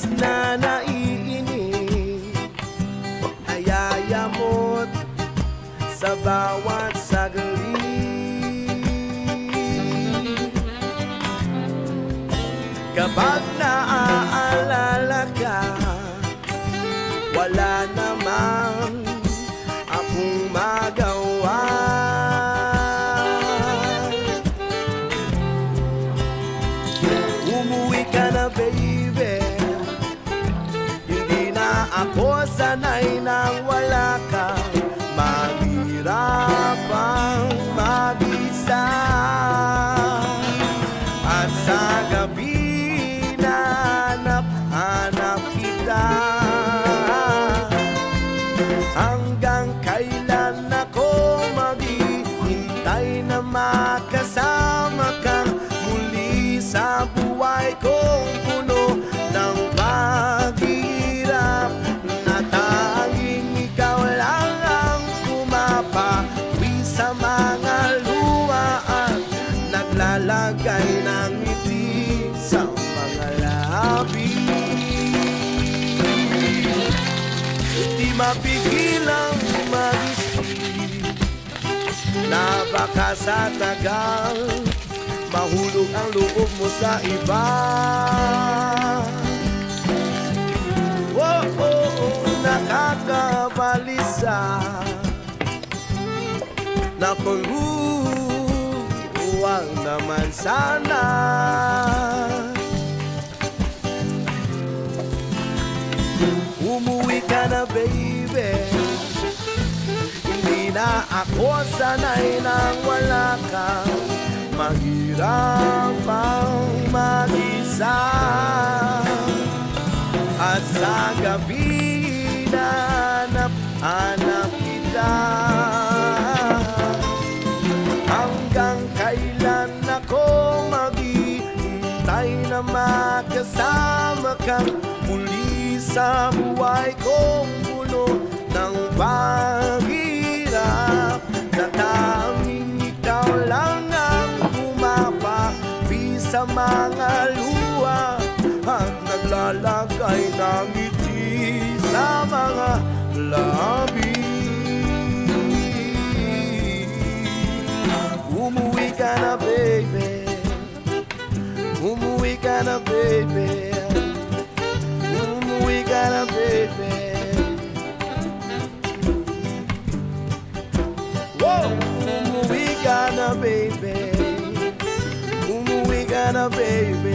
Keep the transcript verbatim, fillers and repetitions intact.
labis na naiinip, ayayamot sa bawat saglit. Kapag naaalala ka, wala namang akong magawa. Umuwi ka na baby, hindi na ako sanay nang wala ka. Mahirapang mag-isa, at sa gabi hanap kita. Hanggang kailan ako maghihintay na makasama ka muli sa buhay kong puno ng paghihirap, na tanging ikaw lang ang pumapawi sa mga luha at naglalagay ng ngiti sa mga labi. Di mapigilang mag-isip na baka sa tagal mahulog ang loob mo sa iba. Oh, oh, oh, nakakabalisa na kung huwag naman sana. Umuwi ka na baby, hindi na ako sanay nang wala ka. Mahirap ang mag-isa, at sa gabi hanap-hanap kita. Hanggang kailan ako maghihintay na makasama ka muli sa buhay kong puno ng paghihirap, na tanging ikaw lang ang pumapawi sa mga luha at naglalagay ng ngiti sa mga labi. Umuwi ka na baby, umuwi ka na baby, umuwi ka na baby. Whoa! Umuwi ka na baby, umuwi ka na baby.